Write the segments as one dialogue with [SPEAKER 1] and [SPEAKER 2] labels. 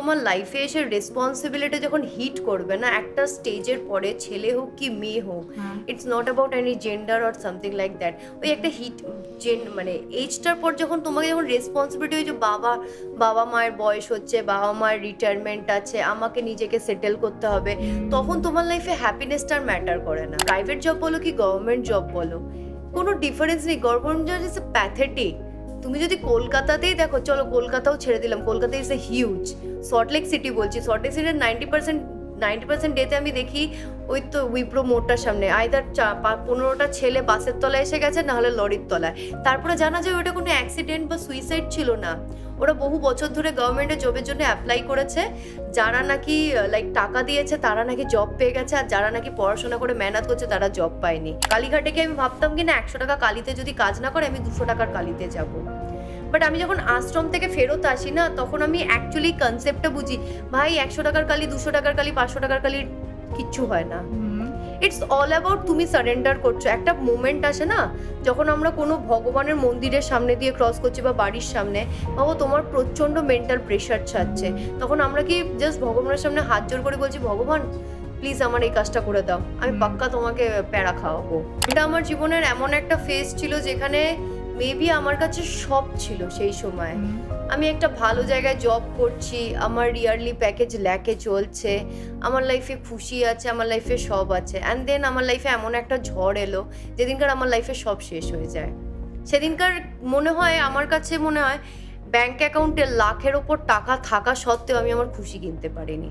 [SPEAKER 1] তোমার লাইফে এসে রেসপন্সিবিলিটি যখন হিট করবে না একটা স্টেজের পরে, ছেলে হোক কি মেয়ে হোক, it's not about any gender or something like that, ওই একটা হিট মানে এইজটার পর যখন তোমাকে যখন রেসপন্সিবিলিটি হয়েছে, বাবা মায়ের বয়স হচ্ছে, বাবা মায়ের রিটায়ারমেন্ট আছে, আমাকে নিজেকে সেটেল করতে হবে, তখন তোমার লাইফে হ্যাপিনেসটার ম্যাটার করে না। প্রাইভেট জব বলো কি গভর্নমেন্ট জব বলো, কোনো ডিফারেন্স নেই। Government job is pathetic. তুমি যদি কলকাতাতেই দেখো, চলো কলকাতাও ছেড়ে দিলাম, Kolkata is a huge, Salt Lake city বলছি, সল্টলেক সিটির 90% ডেতে আমি দেখি ওই তো উইপ্রো মোড়টার সামনে আইদার 15টা ছেলে বাসের তলায় এসে গেছে, নাহলে লরির তলায়। তারপরে জানা যায় ওটা কোনো অ্যাক্সিডেন্ট বা সুইসাইড ছিল না, ওরা বহু বছর ধরে গভর্নমেন্টের জবের জন্য অ্যাপ্লাই করেছে, যারা নাকি লাইক টাকা দিয়েছে তারা নাকি জব পেয়ে গেছে, আর যারা নাকি পড়াশোনা করে মেহনত করছে তারা জব পায়নি। কালীঘাটে কি আমি ভাবতাম কি না 100 টাকা কালিতে যদি কাজ না করে আমি 200 টাকার কালিতে যাব, বাট আমি যখন আশ্রম থেকে ফেরত আসি না, তখন আমি অ্যাকচুয়ালি কনসেপ্টটা বুঝি, ভাই 100 টাকার কালি, 200 টাকার কালি, 500 টাকার কালি কিচ্ছু হয় না। ইটস অল অ্যাবাউট তুমি সারেন্ডার করছো। একটা মোমেন্ট আসে না যখন আমরা কোনো ভগবানের মন্দিরের সামনে দিয়ে ক্রস করছি বা বাড়ির সামনে, ভাবো তোমার প্রচণ্ড মেন্টাল প্রেশার ছাড়ছে, তখন আমরা কি জাস্ট ভগবানের সামনে হাত জোর করে বলছি, ভগবান প্লিজ আমার এই কাজটা করে দাও, আমি পাক্কা তোমাকে প্যারা খাওয়াবো। এটা আমার জীবনের এমন একটা ফেজ ছিল যেখানে মেবি আমার কাছে সব ছিল সেই সময়। আমি একটা ভালো জায়গায় জব করছি, আমার ইয়ারলি প্যাকেজ ল্যাকে চলছে, আমার লাইফে খুশি আছে, আমার লাইফে সব আছে, অ্যান্ড দেন আমার লাইফে এমন একটা ঝড় এলো যেদিনকার আমার লাইফে সব শেষ হয়ে যায়। সেদিনকার মনে হয়, আমার কাছে মনে হয় ব্যাংক অ্যাকাউন্টে লাখের ওপর টাকা থাকা সত্ত্বেও আমি আমার খুশি কিনতে পারিনি।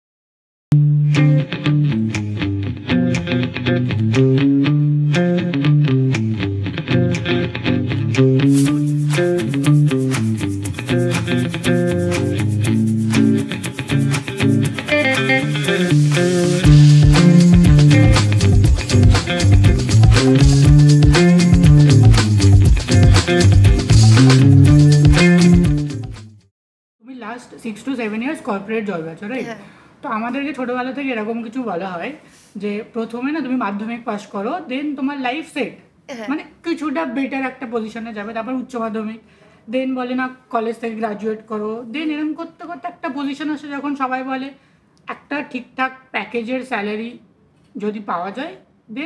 [SPEAKER 2] তুমি last 6 to 7 years corporate job আছো, রাইট? তো আমাদেরকে ছোটোবেলা থেকে এরকম কিছু বলা হয় যে প্রথমে না তুমি মাধ্যমিক পাস করো, দেন তোমার লাইফ সেট, মানে কিছুটা বেটার একটা পজিশনে যাবে, তারপর উচ্চ মাধ্যমিক, দেন বলে না কলেজ থেকে গ্রাজুয়েট করো, দেন এরকম করতে করতে একটা পজিশন আসে যখন সবাই বলে একটা ঠিকঠাক প্যাকেজের স্যালারি যদি পাওয়া যায়, দেন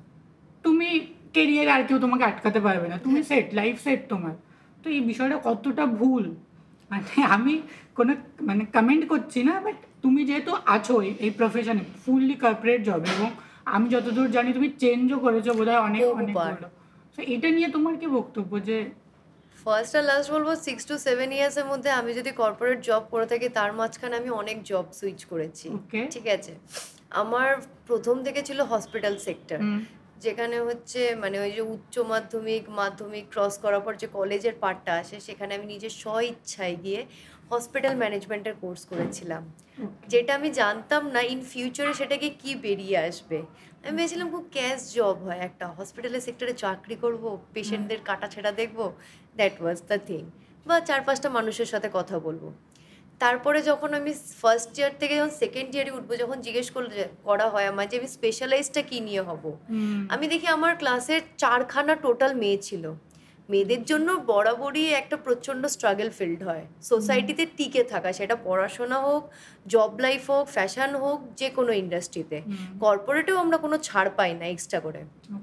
[SPEAKER 2] তুমি কেরিয়ারে আর কেউ তোমাকে আটকাতে পারবে না, তুমি সেট, লাইফ সেট তোমার। তো এই বিষয়টা কতটা ভুল, মানে আমি কোনো মানে কমেন্ট করছি না, বাট তুমি যেহেতু আছো এই প্রফেশনে ফুললি কর্পোরেট জব, এবং আমি যতদূর জানি তুমি চেঞ্জও করেছো বোধহয় অনেক ভালো, তো এটা নিয়ে তোমার কি বক্তব্য? যে
[SPEAKER 1] ফার্স্ট আর লাস্ট বলবো 6 to 7 ইয়ার্সের মধ্যে আমি যদি কর্পোরেট জব করে থাকি, তার মাঝখানে আমি অনেক জব সুইচ করেছি, ঠিক আছে। আমার প্রথম থেকে ছিল হসপিটাল সেক্টর, যেখানে হচ্ছে মানে ওই যে উচ্চ মাধ্যমিক ক্রস করার পর যে কলেজের পার্টটা আসে, সেখানে আমি নিজের স্ব ইচ্ছায় গিয়ে হসপিটাল ম্যানেজমেন্টের কোর্স করেছিলাম, যেটা আমি জানতাম না ইন ফিউচারে সেটাকে কি বেরিয়ে আসবে। আমি ভেবেছিলাম খুব ক্যাশ জব হয়, একটা হসপিটালের সেক্টরে চাকরি করব, পেশেন্টদের কাটা ছেঁড়া দেখবো, দ্যাট ওয়াজ দ্য থিং, বা 4-5টা মানুষের সাথে কথা বলবো। তারপরে যখন আমি ফার্স্ট ইয়ার থেকে যখন সেকেন্ড ইয়ারে উঠবো, যখন জিজ্ঞেস করা হয় আমার যে আমি স্পেশালাইজটা কী নিয়ে হব, আমি দেখি আমার ক্লাসের 4খানা টোটাল মেয়ে ছিল। মেয়েদের জন্য বরাবরই একটা প্রচণ্ড স্ট্রাগল ফিল্ড হয় সোসাইটিতে টিকে থাকা, সেটা পড়াশোনা হোক, জব লাইফ হোক, ফ্যাশন হোক, যে কোনো ইন্ডাস্ট্রিতে। কর্পোরেটেও আমরা কোনো ছাড় পাই না এক্সট্রা করে।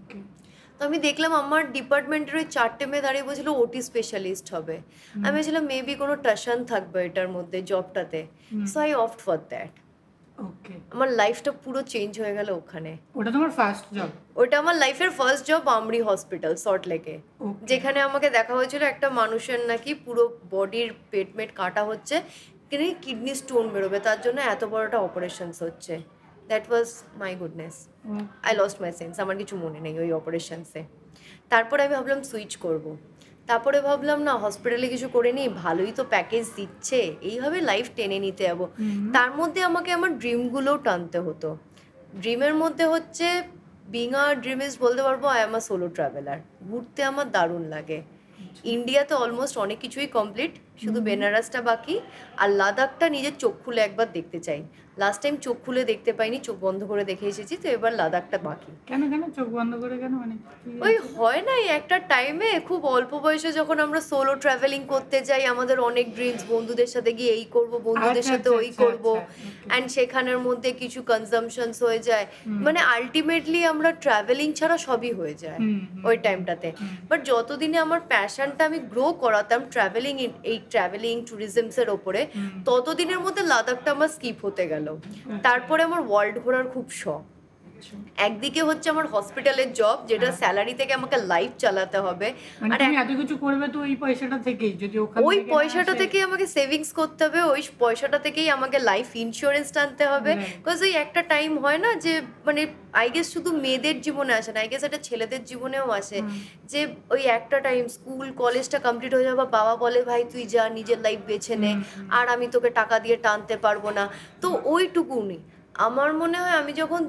[SPEAKER 1] তো আমি দেখলাম আমার ডিপার্টমেন্টের ওই 4টে মেয়ে দাঁড়িয়ে বলছিল ওটি স্পেশালিস্ট হবে। আমি ভেবেছিলাম মেবি কোনো টাশন থাকবে এটার মধ্যে জবটাতে, so I opt for that. আমার লাইফটা পুরো চেঞ্জ হয়ে গেল ওখানে।
[SPEAKER 2] ওটা তোমার ফার্স্ট জব?
[SPEAKER 1] ওটা আমার লাইফের ফার্স্ট জব, আমরি হসপিটাল সল্টলেকে, যেখানে আমাকে দেখা হয়েছিল একটা মানুষের নাকি পুরো বডির পেটমেট কাটা হচ্ছে, কিডনি স্টোন বেরোবে, তার জন্য এত বড় একটা অপারেশনস হচ্ছে। That was my goodness, I lost my sense, আমার কিছু মনে নেই ওই অপারেশনসে। তারপরে আমি ভাবলাম সুইচ করব, তারপরে ভাবলাম না হসপিটালে কিছু করে নিই, ভালোই তো প্যাকেজ দিচ্ছে, এইভাবে লাইফ টেনে নিতে যাবো। তার মধ্যে আমাকে আমার ড্রিমগুলোও টানতে হতো। ড্রিমের মধ্যে হচ্ছে বিং আ ড্রিমিস্ট বলতে পারবো, I am a solo traveller, ঘুরতে আমার দারুণ লাগে। ইন্ডিয়াতে অলমোস্ট অনেক কিছুই কমপ্লিট, শুধু বেনারসটা বাকি, আর লাদাখটা নিজের চোখ খুলে একবার দেখতে চাই। লাস্ট টাইম চোখ খুলে দেখতে পাইনি, চোখ বন্ধ করে দেখে এসেছি, তো এবার লাদাখটা বাকি।
[SPEAKER 2] কেন কেন চোখ বন্ধ করে কেন, মানে
[SPEAKER 1] ওই হয় না একটা টাইমে খুব অল্প বয়সে যখন আমরা সোলো ট্রাভেলিং করতে যাই, আমাদের অনেক ড্রিমস, বন্ধুদের সাথে গিয়ে এই করব, বন্ধুদের সাথে ওই করব, অ্যান্ড সেখানের মধ্যে কিছু কনজামশনস হয়ে যায়, মানে আলটিমেটলি আমরা ট্রাভেলিং ছাড়া সবই হয়ে যায় ওই টাইমটাতে। বাট যতদিনে আমার প্যাশনটা আমি গ্রো করাতাম ট্রাভেলিং, এই ট্রাভেলিং ট্যুরিজমসের ওপরে, ততদিনের মধ্যে লাদাখটা আমার স্কিপ হতে গেল। তারপরে আমার ওয়ার্ল্ড ঘোরার খুব শখ। একদিকে হচ্ছে আমার হসপিটালের জব, যেটা স্যালারি থেকে আমাকে লাইফ চালাতে হবে,
[SPEAKER 2] আর এত কিছু করবে তো ওই পয়সাটা থেকেই, যদি
[SPEAKER 1] ওই পয়সাটা থেকে আমাকে সেভিংস করতে হবে, ওই পয়সাটা থেকেই আমাকে লাইফ ইন্স্যুরেন্স টানতে হবে। বিকজ ওই একটা টাইম হয় না যে, মানে আই গেস শুধু মেয়েদের জীবনে আসে না, আই গেস এটা ছেলেদের জীবনেও আসে, যে ওই একটা টাইম স্কুল কলেজটা কমপ্লিট হয়ে যাবে, বাবা বলে ভাই তুই যা নিজের লাইফ বেছে নে, আর আমি তোকে টাকা দিয়ে টানতে পারবো না। তো ওইটুকুনি আমার মনে হয়, আমি যখন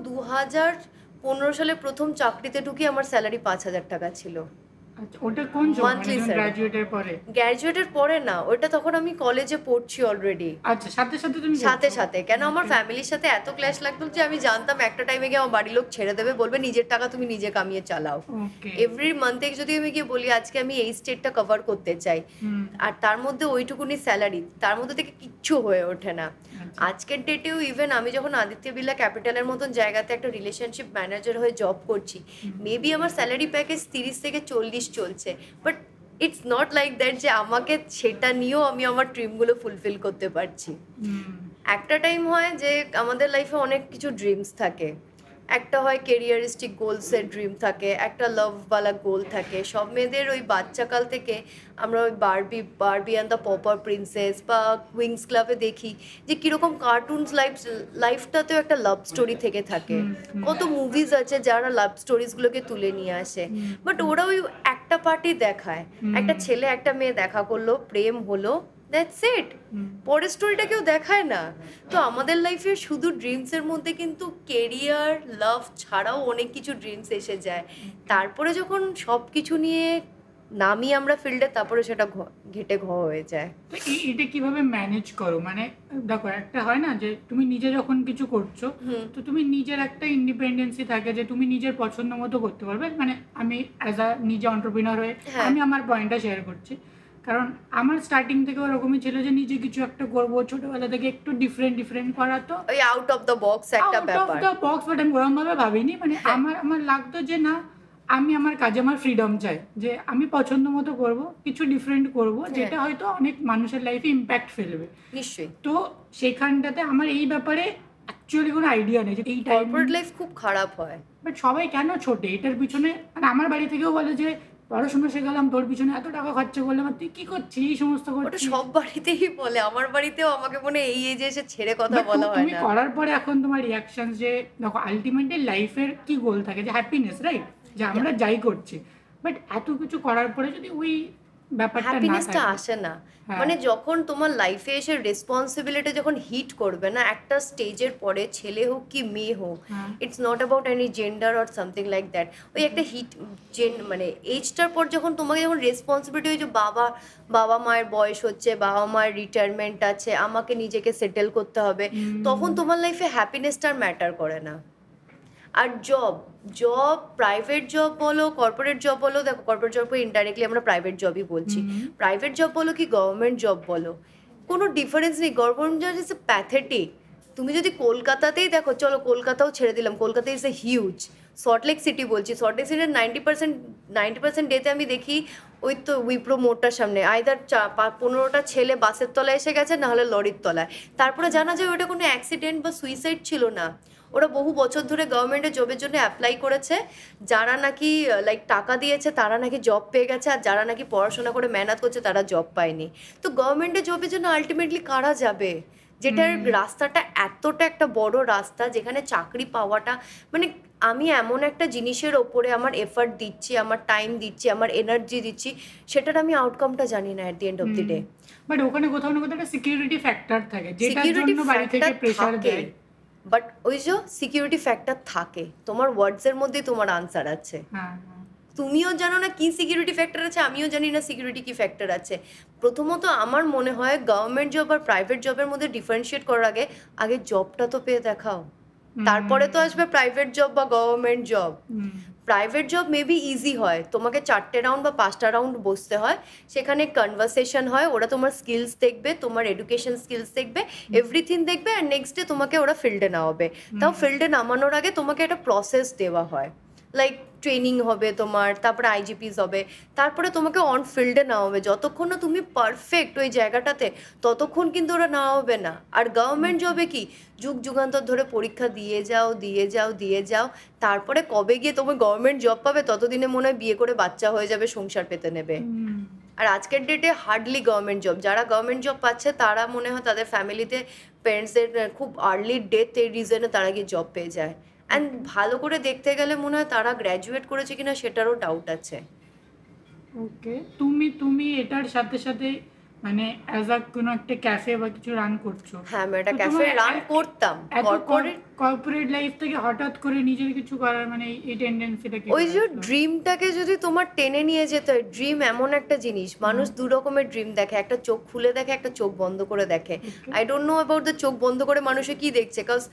[SPEAKER 1] 2015 সালে প্রথম চাকরিতে ঢুকি, আমার স্যালারি 5,000 টাকা ছিল।
[SPEAKER 2] ওটা কোন জব, মানে গ্র্যাজুয়েটের পরে?
[SPEAKER 1] গ্র্যাজুয়েটের পরে না, ওটা তখন আমি কলেজে পড়ছি অলরেডি।
[SPEAKER 2] আচ্ছা, সাথে সাথে তুমি
[SPEAKER 1] সাথে কেন, আমার ফ্যামিলির সাথে এত ক্ল্যাশ লাগতো যে আমি জানতাম একটা টাইমে গিয়ে আমার বাড়ির লোক ছেড়ে দেবে, বলবে নিজের টাকা তুমি নিজে কামিয়ে চালাও। এভরি মান্থে যদি আমি গিয়ে বলি আজকে আমি এই স্টেটটা কভার করতে চাই, আর তার মধ্যে ওইটুকুনি স্যালারি, তার মধ্যে থেকে কিচ্ছু হয়ে ওঠে না। আজকের ডেটেও ইভেন আমি যখন আদিত্য বিড়লা ক্যাপিটালের মতন জায়গাতে একটা রিলেশনশিপ ম্যানেজার হয়ে জব করছি, মেবি আমার স্যালারি প্যাকেজ 30 থেকে 40 চলছে, but it's not like that যে আমাকে সেটা নিয়েও আমি আমার ড্রিমগুলো ফুলফিল করতে পারছি। একটা টাইম হয় যে আমাদের লাইফে অনেক কিছু ড্রিমস থাকে, একটা হয় কেরিয়ারিস্টিক গোলসের ড্রিম থাকে, একটা লাভওয়ালা গোল থাকে। সব মেয়েদের ওই বাচ্চাকাল থেকে আমরা ওই Barbie and the pauper princess বা উইংস ক্লাবে দেখি যে কীরকম কার্টুনস লাইফটাতেও একটা লাভ স্টোরি থেকে থাকে। কত মুভিজ আছে যারা লাভ স্টোরিজগুলোকে তুলে নিয়ে আসে, বাট ওরা ওই একটা পার্টি দেখায়, একটা ছেলে একটা মেয়ে দেখা করলো, প্রেম হলো, দ্যাটস ইট, পরের স্টোরিটা কেউ দেখায় না। তো আমাদের লাইফে শুধু ড্রিমসের মধ্যে কিন্তু কেরিয়ার লাভ ছাড়াও অনেক কিছু ড্রিমস এসে যায়। তারপরে যখন সব কিছু নিয়ে নামি আমরা ফিল্ডে, তারপরে সেটা ঘেটে হয়ে যায়।
[SPEAKER 2] তো এটা কিভাবে ম্যানেজ করো? মানে দেখো, একটা হয় না যে তুমি নিজে যখন কিছু করছো, তো তুমি নিজের একটা ইন্ডিপেন্ডেন্সি থাকে যে তুমি নিজের পছন্দ মতো করতে পারবে। মানে আমি অ্যাজ আ নিজে এন্টারপ্রেনার হয়ে আমি আমার পয়েন্টটা শেয়ার করছি, কারণ আমার স্টার্টিং থেকে ওরকমই ছিল যে নিজে কিছু একটা করবো, ছোটবেলা থেকে একটু ডিফারেন্ট করা, তো
[SPEAKER 1] ওই আউট অফ দ্য বক্স একটা ব্যাপার,
[SPEAKER 2] out of the box, but আমি ওরকম ভাবে ভাবিনি। মানে আমার লাগতো যে না, আমি আমার কাজে আমার ফ্রিডম চাই, যে আমি পছন্দ মতো করবো, কিছু ডিফারেন্ট করব, যেটা হয়তো অনেক মানুষের লাইফে ইম্প্যাক্ট ফেলবে।
[SPEAKER 1] নিশ্চয়ই।
[SPEAKER 2] তো সেখানটাতে আমার এই ব্যাপারে অ্যাকচুয়ালি কোনো আইডিয়া নেই যে এই
[SPEAKER 1] কর্পোরেট লাইফ খুব খারাপ হয়,
[SPEAKER 2] বাট সবাই কেন ছোটে এটার পিছনে। মানে আমার বাড়ি থেকেও বলে যে পড়াশোনা শেখালাম, তোর পিছনে এত টাকা খরচা করলাম, তুই কি করছিস এই সমস্ত করছিস।
[SPEAKER 1] সব বাড়িতেই বলে, আমার বাড়িতেও আমাকে মনে এই এজে এসে ছেড়ে কথা বলা হয় না।
[SPEAKER 2] তুমি করার পরে এখন তোমার রিঅ্যাকশন, যে দেখো আলটিমেটলি লাইফের কি গোল থাকে, যে হ্যাপিনেস, রাইট, যে আমরা যাই করছি, বাট এত কিছু করার পরে যদি ওই ব্যাপারটা
[SPEAKER 1] হ্যাপিনেসটা আসে না, মানে যখন তোমার লাইফে এসে রেসপন্সিবিলিটি যখন হিট করবে না একটা স্টেজের পরে, ছেলে হোক কি মেয়ে হোক, it's not about any gender or something like that, ওই একটা মানে এজটার পর যখন তোমাকে যখন রেসপন্সিবিলিটি হয় যে বাবা মায়ের বয়স হচ্ছে, বাবা মায়ের রিটায়ারমেন্ট আছে, আমাকে নিজেকে সেটেল করতে হবে, তখন তোমার লাইফে হ্যাপিনেসটা আর ম্যাটার করে না। আর জব প্রাইভেট জব বলো, কর্পোরেট জব বলো, দেখো কর্পোরেট জব ইনডাইরেক্টলি আমরা প্রাইভেট জবই বলছি, প্রাইভেট জব বলো কি গভর্নমেন্ট জব বলো, কোনো ডিফারেন্স নেই। Government job is a pathetic. তুমি যদি কলকাতাতেই দেখো, চলো কলকাতাও ছেড়ে দিলাম, Kolkata is a huge, Salt Lake city বলছি, সল্টলেক সিটির 90% ডেতে আমি দেখি ওই তো উইপ্রো মোড়টার সামনে আইদার 15টা ছেলে বাসের তলায় এসে গেছে, নাহলে লরির তলায়। তারপরে জানা যায় ওটা কোনো অ্যাক্সিডেন্ট বা সুইসাইড ছিল না, ওরা বহু বছর ধরে গভর্নমেন্টের জবের জন্য অ্যাপ্লাই করেছে, যারা নাকি লাইক টাকা দিয়েছে তারা নাকি জব পেয়ে গেছে, আর যারা নাকি পড়াশোনা করে মেহনত করছে তারা জব পায়নি। তো গভর্নমেন্টের জবের জন্য আলটিমেটলি কারা যাবে, যেটার রাস্তাটা এতটা একটা বড় রাস্তা, যেখানে চাকরি পাওয়াটা, মানে আমি এমন একটা জিনিসের ওপরে আমার এফার্ট দিচ্ছি, আমার টাইম দিচ্ছি, আমার এনার্জি দিচ্ছি, সেটার আমি আউটকামটা জানি না at the end of the day.
[SPEAKER 2] But ওখানে কোথাও না কোথাও একটা সিকিউরিটি ফ্যাক্টর থাকে, যেটার জন্য বাড়ি থেকে প্রেসার দেয়।
[SPEAKER 1] বাট ওই যে সিকিউরিটি ফ্যাক্টর থাকে, তোমার ওয়ার্ডসের মধ্যেই তোমার আনসার আছে। তুমিও জানো না কি সিকিউরিটি ফ্যাক্টর আছে, আমিও জানি না সিকিউরিটি কি ফ্যাক্টর আছে। প্রথমত আমার মনে হয় গভর্নমেন্ট জব আর প্রাইভেট জবের মধ্যে ডিফারেন্সিয়েট করার আগে আগে জবটা তো পেয়ে দেখাও, তারপরে তো আসবে প্রাইভেট জব বা government job. Private job maybe easy হয়, তোমাকে 4টে রাউন্ড বা 5টা রাউন্ড বসতে হয়, সেখানে কনভারসেশন হয়, ওরা তোমার স্কিলস দেখবে, তোমার এডুকেশন স্কিলস দেখবে, এভরিথিং দেখবে, আর নেক্সট ডে তোমাকে ওরা ফিল্ডে নামাবে। তাও ফিল্ডে নামানোর আগে তোমাকে একটা প্রসেস দেওয়া হয়, লাইক ট্রেনিং হবে তোমার, তারপরে আইজিপিস হবে, তারপরে তোমাকে অন ফিল্ডে নেওয়া হবে। যতক্ষণ না তুমি পারফেক্ট ওই জায়গাটাতে, ততক্ষণ কিন্তু ওরা নেওয়া হবে না। আর গভর্নমেন্ট জবে কি যুগ যুগান্তর ধরে পরীক্ষা দিয়ে যাও দিয়ে যাও দিয়ে যাও, তারপরে কবে গিয়ে তুমি গভর্নমেন্ট জব পাবে ততদিনে মনে হয় বিয়ে করে বাচ্চা হয়ে যাবে, সংসার পেতে নেবে। আর আজকের ডেটে হার্ডলি গভর্নমেন্ট জব, যারা গভর্নমেন্ট জব পাচ্ছে তারা মনে হয় তাদের ফ্যামিলিতে প্যারেন্টসদের খুব আর্লি ডেথ এই রিজনে তারা গিয়ে জব পেয়ে যায়। অ্যান্ড ভালো করে দেখতে গেলে মনে হয় তারা গ্র্যাজুয়েট করেছে কিনা সেটারও ডাউট আছে।
[SPEAKER 2] ওকে, তুমি এটার সাথে সাথে মানে অ্যাজ আ কোনো একটা ক্যাফে বা কিছু রান করছো।
[SPEAKER 1] হ্যাঁ, আমি একটা ক্যাফে রান করতাম।
[SPEAKER 2] কর্পোরেট লাইফ থেকে হঠাৎ করে নিজের কিছু করার মানে এই টেন্ডেন্সিটা কি?
[SPEAKER 1] ওই যে ড্রিমটাকে যদি তোমার টেনে নিয়ে যেতে হয়, ড্রিম এমন একটা জিনিস, মানুষ দু রকমের ড্রিম দেখে, একটা চোখ খুলে দেখে, একটা চোখ বন্ধ করে দেখে। I don't know about the চোখ বন্ধ করে মানুষে কি দেখছে, কজ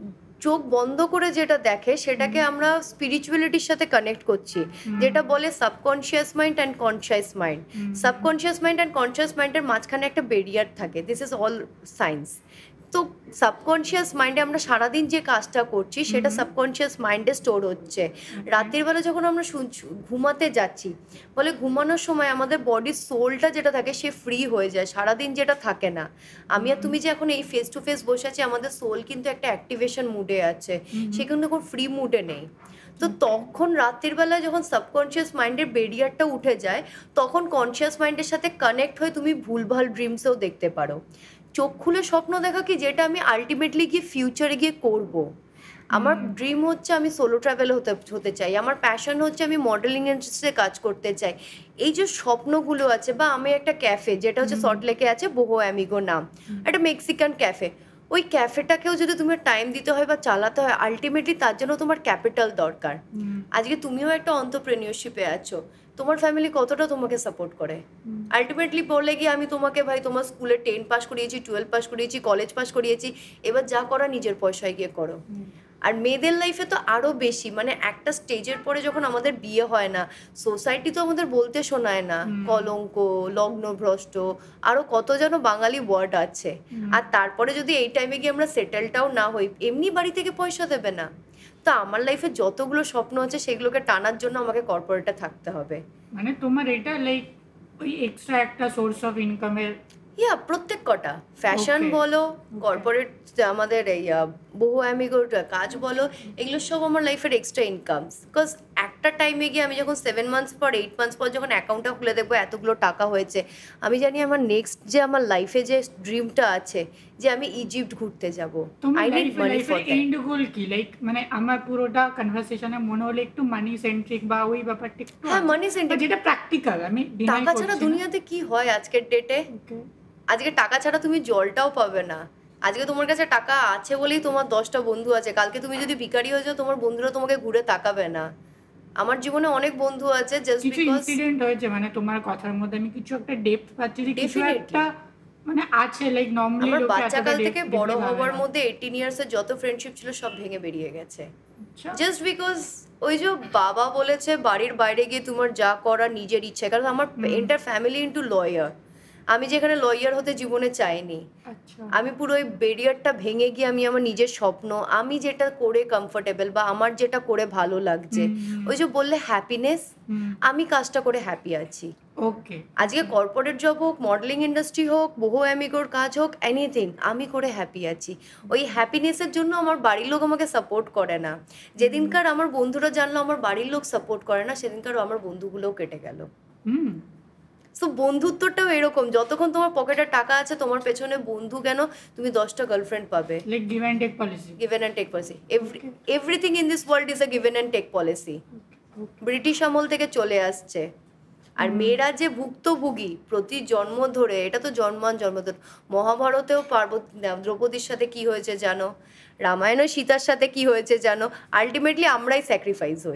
[SPEAKER 1] চোখ বন্ধ করে যেটা দেখে সেটাকে আমরা স্পিরিচুয়ালিটির সাথে কানেক্ট করছি, যেটা বলে subconscious mind and conscious mind. Subconscious mind and conscious মাইন্ডের মাঝখানে একটা ব্যারিয়ার থাকে, দিস ইজ অল সায়েন্স। তো সাবকনশিয়াস মাইন্ডে আমরা সারাদিন যে কাজটা করছি সেটা সাবকনশিয়াস মাইন্ডে স্টোর হচ্ছে। রাতের বেলা যখন আমরা ঘুমাতে যাচ্ছি, বলে ঘুমানোর সময় আমাদের বডির সোলটা যেটা থাকে সে ফ্রি হয়ে যায়, সারাদিন যেটা থাকে না। আমি আর তুমি যে এখন এই ফেস টু ফেস বসে আছি, আমাদের সোল কিন্তু একটা অ্যাক্টিভেশন মুডে আছে, সে কিন্তু এখন ফ্রি মুডে নেই। তো তখন রাতের বেলা যখন সাবকনশিয়াস মাইন্ডের ব্যারিয়ারটা উঠে যায়, তখন কনশিয়াস মাইন্ডের সাথে কানেক্ট হয়ে তুমি ভুলভাল ড্রিমসেও দেখতে পারো। চোখ খুলে স্বপ্ন দেখা কি, যেটা আমি আলটিমেটলি গিয়ে ফিউচারে গিয়ে করব। আমার ড্রিম হচ্ছে আমি সোলো ট্রাভেল হতে চাই, আমার প্যাশন হচ্ছে আমি মডেলিং ইন্ডাস্ট্রিতে কাজ করতে চাই। এই যে স্বপ্নগুলো আছে, বা আমি একটা ক্যাফে যেটা হচ্ছে সল্টলেকে আছে, বোহো অ্যামিগো নাম, একটা মেক্সিকান ক্যাফে, ওই ক্যাফেটাকেও যদি তোমার টাইম দিতে হয় বা চালাতে হয়, আলটিমেটলি তার জন্য তোমার ক্যাপিটাল দরকার। আজকে তুমিও একটা এন্টারপ্রেনিয়রশিপে আছো, তোমার ফ্যামিলি কতটা তোমাকে সাপোর্ট করে? আলটিমেটলি বলে গিয়ে আমি তোমাকে ভাই তোমার স্কুলে 10 পাস করিয়েছি, 12 পাস করিয়েছি, কলেজ পাস করিয়েছি, এবার যা করা নিজের পয়সায় গিয়ে করো। আর মেয়েদের লাইফে তো আরও বেশি, মানে একটা স্টেজের পরে যখন আমাদের বিয়ে হয় না, সোসাইটি তো আমাদের বলতে শোনায় না, কলঙ্ক, লগ্নভ্রষ্ট, আরও কত যেন বাঙালি ওয়ার্ড আছে। আর তারপরে যদি এই টাইমে গিয়ে আমরা সেটেলটাও না হই, এমনি বাড়ি থেকে পয়সা দেবে না। তো আমার লাইফে যতগুলো স্বপ্ন আছে সেগুলোকে টানার জন্য আমাকে কর্পোরেটে থাকতে হবে।
[SPEAKER 2] মানে তোমার এটা লাইক ওই এক্সট্রা একটা সোর্স অফ ইনকামের,
[SPEAKER 1] ইয়া প্রত্যেক কটা ফ্যাশন বলো, কর্পোরেট আমাদের এই বহু অ্যামিগোর কাজ বলো, এগুলো সব আমার লাইফের এক্সট্রা ইনকামস। বিকজ একটা টাইমে গিয়ে আমি যখন 7 মান্থস পর 8 মান্থস পর যখন অ্যাকাউন্টটা খুলে দেখবো এতগুলো টাকা হয়েছে, আমি জানি আমার নেক্সট যে আমার লাইফে যে ড্রিমটা আছে যে আমি ইজিপ্ট ঘুরতে যাব।
[SPEAKER 2] I need money for that. And goal কি লাইক মানে আমার পুরোটা কনভারসেশনে মনে হলো একটু মানি সেন্ট্রিক বা ওই ব্যাপারটা একটু,
[SPEAKER 1] হ্যাঁ মানি সেন্ট্রিক,
[SPEAKER 2] যেটা প্র্যাকটিক্যাল। আমি
[SPEAKER 1] টাকা ছাড়া দুনিয়াতে কি হয় আজকের ডেটে? আজকে টাকা ছাড়া তুমি জলটাও পাবে না। আজকে তোমার কাছে টাকা আছে বলেই তোমার 10টা বন্ধু আছে, কালকে তুমি যদি ভিখারি হয়ে যাও তোমার বন্ধুরা তোমাকে ঘুরে তাকাবে না। আমার জীবনে অনেক বন্ধু আছে জাস্ট
[SPEAKER 2] কিছু
[SPEAKER 1] বিকজ
[SPEAKER 2] ইনসিডেন্ট হয়েছে, মানে তোমার কথার মধ্যে আমি কিছু একটা ডেপথ পাচ্ছি যে কিছু একটা মানে আছে লাইক নরমালি
[SPEAKER 1] আমার বাচ্চাকাল থেকে বড় হওয়ার মধ্যে 18 ইয়ার্সের যত ফ্রেন্ডশিপ ছিল সব ভেঙে বেরিয়ে গেছে, জাস্ট বিকজ ওই যে বাবা বলেছে বাড়ির বাইরে গিয়ে তোমার যা করা নিজের ইচ্ছে। কারণ আমার এন্টার ফ্যামিলি ইন্টু লয়ার, আমি যেখানে লয়ার হতে জীবনে চাইনি। আমি পুরো ওই ব্যারিয়ারটা ভেঙে গিয়ে আমি আমার নিজের স্বপ্ন, আমি যেটা করে কমফোর্টেবল বা আমার যেটা করে ভালো লাগছে, ওই যে বললে হ্যাপিনেস, আমি কাজটা করে হ্যাপি আছি।
[SPEAKER 2] ওকে,
[SPEAKER 1] আজকে কর্পোরেট জব হোক, মডেলিং ইন্ডাস্ট্রি হোক, বহু অ্যামিগোর কাজ হোক, এনিথিং আমি করে হ্যাপি আছি। ওই হ্যাপিনেসের জন্য আমার বাড়ির লোক আমাকে সাপোর্ট করে না। যেদিনকার আমার বন্ধুরা জানলো আমার বাড়ির লোক সাপোর্ট করে না, সেদিনকার আমার বন্ধুগুলোও কেটে গেল। সো বন্ধুত্বটাও এরকম, যতক্ষণ তোমার পকেটে টাকা আছে তোমার পেছনে বন্ধু কেন, তুমি 10টা গার্লফ্রেন্ড পাবে।
[SPEAKER 2] Like give and take policy,
[SPEAKER 1] give and take policy, everything in this world is a give and take policy. British আমল থেকে চলে আসছে। আর মেয়েরা যে ভুক্তভোগী প্রতি জন্ম ধরে, এটা তো জন্মান জন্ম ধরে। মহাভারতেও দ্রৌপদীর সাথে কি হয়েছে জানো, রামায়ণও সীতার সাথে কি হয়েছে জানো, আলটিমেটলি আমরাই স্যাক্রিফাইস হই।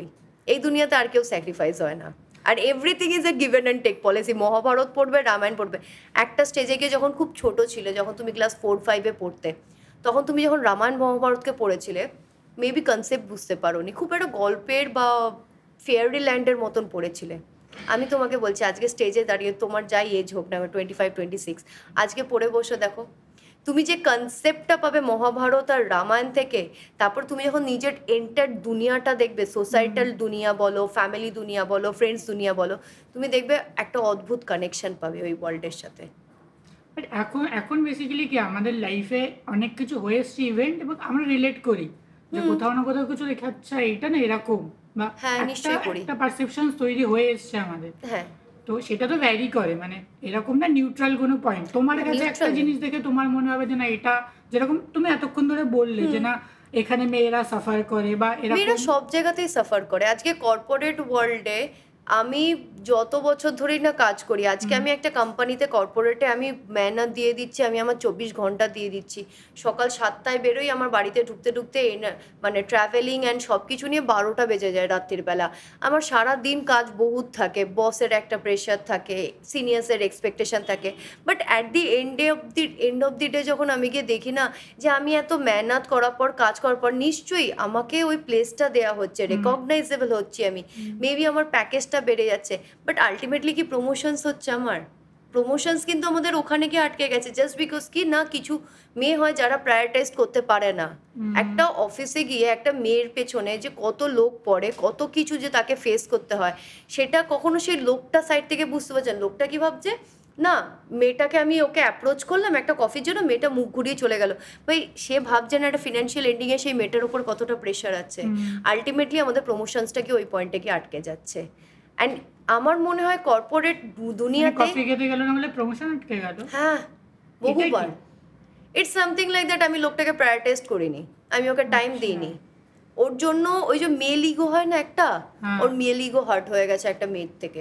[SPEAKER 1] এই দুনিয়াতে আর কেউ স্যাক্রিফাইস হয় না, আর everything is a given and take policy. Mahabharata পড়বে, রামায়ণ পড়বে, একটা স্টেজে গিয়ে যখন খুব ছোট ছিলে, যখন তুমি ক্লাস 4-5-এ পড়তে, তখন তুমি যখন রামায়ণ মহাভারতকে পড়েছিলে মেবি কনসেপ্ট বুঝতে পারোনি, খুব একটা গল্পের বা ফেয়ারি ল্যান্ডের মতন পড়েছিলে। আমি তোমাকে বলছি আজকে স্টেজে দাঁড়িয়ে তোমার যাই এজ হোক না, 25-26, আজকে পড়ে বসে দেখো, তুমি যে কনসেপ্টটা পাবে মহাভারত আর রামায়ণ থেকে, তারপর তুমি যখন নিজের এন্টার দুনিয়াটা দেখবে, সোসাইটাল দুনিয়া বলো, ফ্যামিলি দুনিয়া বলো, ফ্রেন্ডস দুনিয়া বলো, তুমি দেখবে একটা অদ্ভুত কানেকশন পাবে ওই ওয়ার্ল্ডের সাথে।
[SPEAKER 2] বাট এখন বেসিক্যালি কি আমাদের লাইফে অনেক কিছু হয়ে এসছে ইভেন্ট, এবং আমরা রিলেট করি যে কোথাও না কোথাও কিছু দেখে আচ্ছা এইটা না এরকম, বা একটা পারসেপশন তৈরি হয়ে এসছে আমাদের।
[SPEAKER 1] হ্যাঁ,
[SPEAKER 2] তো সেটা তো ভ্যারি করে, মানে এরকম না নিউট্রাল কোনো পয়েন্ট। তোমার কাছে একটা জিনিস দেখে তোমার মনে হবে যে না এটা, যেরকম তুমি এতক্ষণ ধরে বললে যে না এখানে মেয়েরা সাফার করে, বা
[SPEAKER 1] মেয়েরা সব জায়গাতেই সাফার করে। আজকে কর্পোরেট ওয়ার্ল্ডে আমি যত বছর ধরেই না কাজ করি, আজকে আমি একটা কোম্পানিতে কর্পোরেটে আমি মেহনত দিয়ে দিচ্ছি, আমি আমার 24 ঘন্টা দিয়ে দিচ্ছি, সকাল 7টায় বেরোই, আমার বাড়িতে ঢুকতে ঢুকতে মানে ট্রাভেলিং অ্যান্ড সব কিছু নিয়ে 12টা বেজে যায় রাত্রির বেলা। আমার সারা দিন কাজ বহুত থাকে, বসের একটা প্রেশার থাকে, সিনিয়র্সের এক্সপেকটেশন থাকে, but at the end of the day যখন আমি গিয়ে দেখি না যে আমি এত মেহনত করার পর, কাজ করার পর নিশ্চয়ই আমাকে ওই প্লেসটা দেওয়া হচ্ছে, রেকগনাইজেবল হচ্ছে আমি, মেবি আমার প্যাকেজটা বেড়ে যাচ্ছে, বাট আলটিমেটলি কি প্রমোশনস হচ্ছে? আমার প্রমোশনস কিন্তু আমাদের ওখানে গিয়ে আটকে গেছে, জাস্ট বিকজ কি না কিছু মেয়ে হয় যারা প্রায়োরিটাইজ করতে পারে না। একটা অফিসে গিয়ে একটা মেয়ের পেছনে যে কত লোক পড়ে, কত কিছু যে তাকে ফেস করতে হয়, সেটা কখনো সেই লোকটা সাইড থেকে বুঝতে পারছেন। লোকটা কি ভাবছে, না মেয়েটাকে আমি ওকে অ্যাপ্রোচ করলাম একটা কফির জন্য, মেয়েটা মুখ ঘুরিয়ে চলে গেল, ভাই সে ভাবছে না একটা ফিনান্সিয়াল এন্ডিংয়ে সেই মেয়েটার উপর কতটা প্রেশার আছে। আলটিমেটলি আমাদের প্রমোশনসটাকে ওই পয়েন্টে গিয়ে আটকে যাচ্ছে। অ্যান্ড আমার মনে হয় কর্পোরেট দুনিয়াতে
[SPEAKER 2] কফি খেতে গেল না বলে প্রমোশন আটকে গেল।
[SPEAKER 1] হ্যাঁ, বহুবার ইটস সামথিং লাইক দ্যাট। আমি লোকটাকে প্রায়োরিটাইজ করিনি, আমি ওকে টাইম দিইনি, ওর জন্য ওই যে মেল ইগো হয় না একটা, ওর মেল ইগো হার্ট হয়ে গেছে একটা মেয়ের থেকে।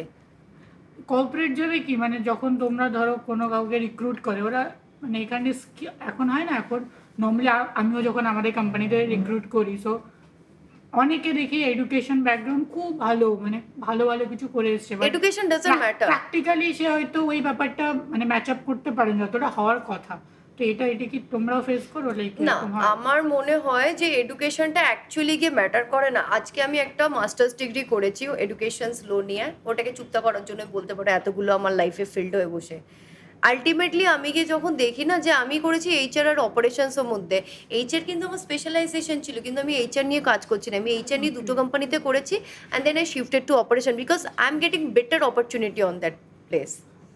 [SPEAKER 2] কর্পোরেট জবে কি মানে যখন তোমরা ধরো কোনো কাউকে রিক্রুট করে, ওরা মানে এখানে এখন হয় না, এখন নর্মালি আমিও যখন আমাদের কোম্পানিতে রিক্রুট করি, সো অনেকে দেখি এডুকেশন ব্যাকগ্রাউন্ড খুব ভালো, মানে ভালো ভালো কিছু করে এসছে,
[SPEAKER 1] এডুকেশন ডাজন্ট ম্যাটার,
[SPEAKER 2] প্র্যাকটিক্যালি সে হয়তো ওই ব্যাপারটা মানে ম্যাচ আপ করতে পারেন যতটা হওয়ার কথা। তো এটা কি তোমরাও ফেস করো? লাইক
[SPEAKER 1] না, আমার মনে হয় যে এডুকেশনটা অ্যাকচুয়ালি গিয়ে ম্যাটার করে না। আজকে আমি একটা মাস্টার্স ডিগ্রি করেছি এডুকেশনস লো নিয়ে, ওটাকে চুক্তা করার জন্য বলতে পারো এতগুলো আমার লাইফে ফিল্ড হয়ে বসে। আলটিমেটলি আমি গিয়ে যখন দেখি না যে আমি করেছি এইচআর আর অপারেশনসের মধ্যে, এইচআর কিন্তু আমার স্পেশালাইজেশন ছিল, কিন্তু আমি এইচআর নিয়ে কাজ করছি না, আমি এইচআর নিয়ে দুটো কোম্পানিতে করেছি, and then I shifted to operation because I am getting better opportunity on that place.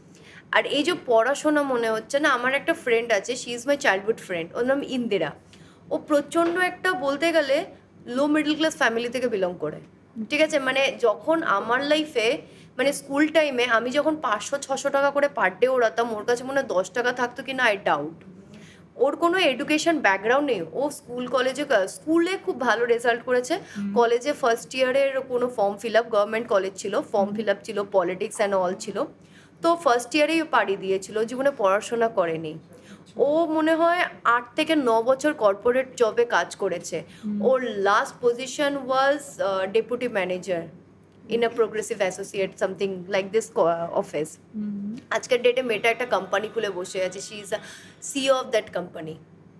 [SPEAKER 1] আর এই যে পড়াশোনা মনে হচ্ছে না, আমার একটা ফ্রেন্ড আছে, she is my childhood friend, ওর নাম ইন্দিরা। ও প্রচণ্ড একটা বলতে গেলে লো মিডল ক্লাস ফ্যামিলি থেকে বিলং করে, ঠিক আছে? মানে যখন আমার লাইফে মানে স্কুল টাইমে আমি যখন 500-600 টাকা করে পার ডে ওড়াতাম, ওর কাছে মনে হয় 10 টাকা থাকতো কি না আই ডাউট। ওর কোনো এডুকেশন ব্যাকগ্রাউন্ড নেই, ও স্কুলে খুব ভালো রেজাল্ট করেছে, কলেজে ফার্স্ট ইয়ারের কোনো form fill up, government college ছিল, ফর্ম ফিল আপ ছিল, পলিটিক্স অ্যান্ড অল ছিল, তো ফার্স্ট ইয়ারেই পাড়ি দিয়েছিল, জীবনে পড়াশোনা করেনি। ও মনে হয় 8 থেকে 9 বছর কর্পোরেট জবে কাজ করেছে। ওর last position was deputy manager in a progressive associate something like this office. আজকের ডেটে মেয়েটা একটা কোম্পানি খুলে বসে আছে, she is a CEO of that company.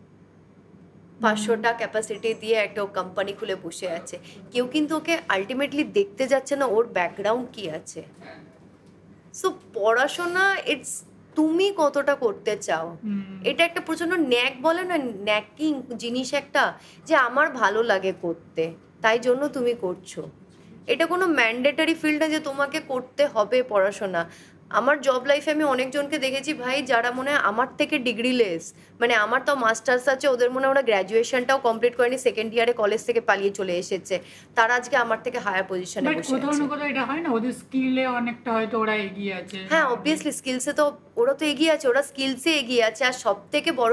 [SPEAKER 1] 500টা ক্যাপাসিটি দিয়ে একটা কোম্পানি খুলে বসে আছে। কেউ কিন্তু ওকে আলটিমেটলি দেখতে যাচ্ছে না ওর ব্যাকগ্রাউন্ড কি আছে। সো পড়াশোনা ইটস তুমি কতটা করতে চাও, এটা একটা প্রচন্ড ন্যাক বলে না, ন্যাকিং জিনিস একটা, যে আমার ভালো লাগে করতে তাই জন্য তুমি করছো। এটা কোনো ম্যান্ডেটারি ফিল্ড না যে তোমাকে করতে হবে পড়াশোনা। আমার জব লাইফে আমি অনেকজনকে দেখেছি ভাই, যারা মনে হয় আমার থেকে ডিগ্রি লেস, মানে আমার তো মাস্টার্স আছে, ওদের মনে হয় ওরা গ্র্যাজুয়েশনটাও কমপ্লিট করেনি, সেকেন্ড ইয়ারে কলেজ থেকে পালিয়ে চলে এসেছে, তারা আজকে আমার থেকে হায়ার পজিশনে বসে আছে।
[SPEAKER 2] কোথাও না কোথাও এটা হয় না, ওদের স্কিলে অনেকটা হয়তো ওরা এগিয়ে আছে।
[SPEAKER 1] হ্যাঁ, অবভিয়াসলি স্কিলসে তো ওরা তো এগিয়ে আছে, ওরা স্কিলসে এগিয়ে আছে। আর সব থেকে বড়